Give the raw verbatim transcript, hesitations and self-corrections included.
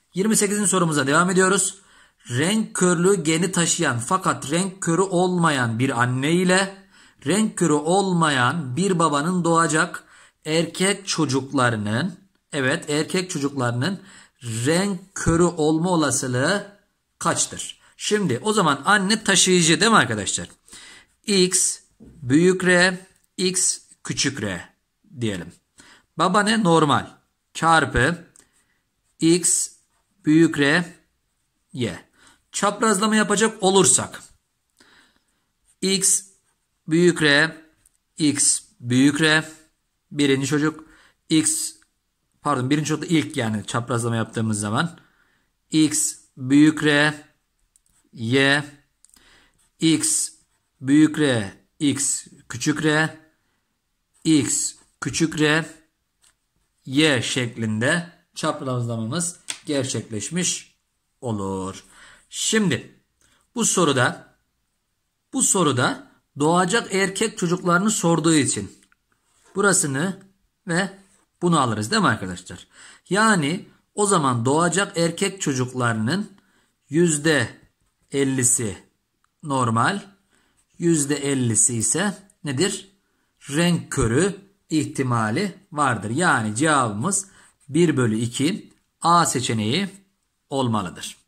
yirmi sekizinci sorumuza devam ediyoruz. Renk körlüğü geni taşıyan fakat renk körü olmayan bir anne ile renk körü olmayan bir babanın doğacak erkek çocuklarının, evet erkek çocuklarının renk körü olma olasılığı kaçtır? Şimdi o zaman anne taşıyıcı değil mi arkadaşlar? X büyük R, X küçük R diyelim. Baba ne? Normal. Çarpı X büyük R, Y. Çaprazlama yapacak olursak X büyük R, X büyük R. Birinci çocuk X, pardon birinci çocuk ilk, yani çaprazlama yaptığımız zaman X büyük R, Y, X büyük R, X küçük R, X küçük R, Y şeklinde çaprazlamamız gerçekleşmiş olur. Şimdi bu soruda bu soruda doğacak erkek çocuklarını sorduğu için burasını ve bunu alırız değil mi arkadaşlar? Yani o zaman doğacak erkek çocuklarının yüzde ellisi normal, yüzde ellisi ise nedir? Renk körü ihtimali vardır. Yani cevabımız bir bölü iki A seçeneği olmalıdır.